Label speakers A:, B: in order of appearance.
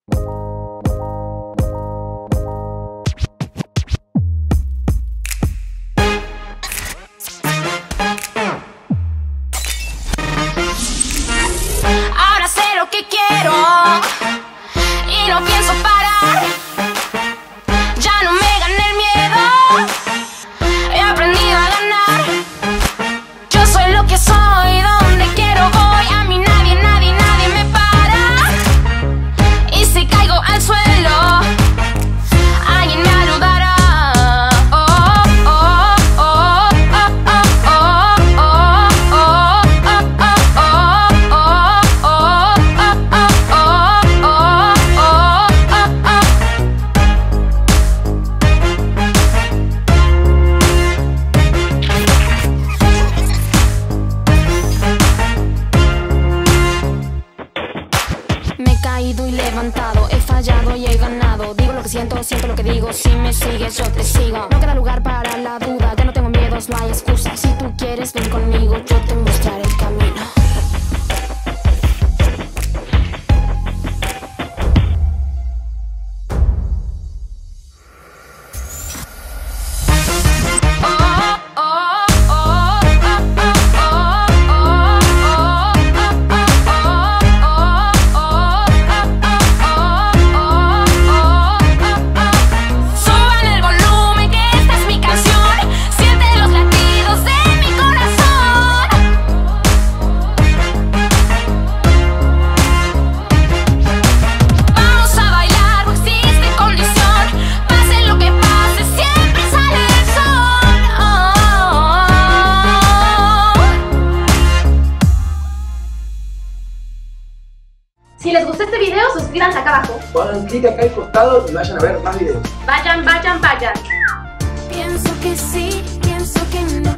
A: Ahora sé lo que quiero y no pienso parar. Ya no me gana el miedo, he aprendido a ganar. Yo soy lo que soy, donde quiero voy. A mí nadie me para. Y si caigo al suelo, alguien me ayudará. Me he caído y levantado, he fallado y he ganado. Digo lo que siento, siento lo que digo. Si me sigues yo te sigo. No queda lugar para la duda, ya no tengo miedos, no hay excusa. Si tú quieres ven conmigo, yo te mostraré el camino.
B: Si les gustó este video, suscríbanse acá abajo.
C: Pongan clic acá al costado y vayan a ver más videos.
B: Vayan.
A: Pienso que sí, pienso que no.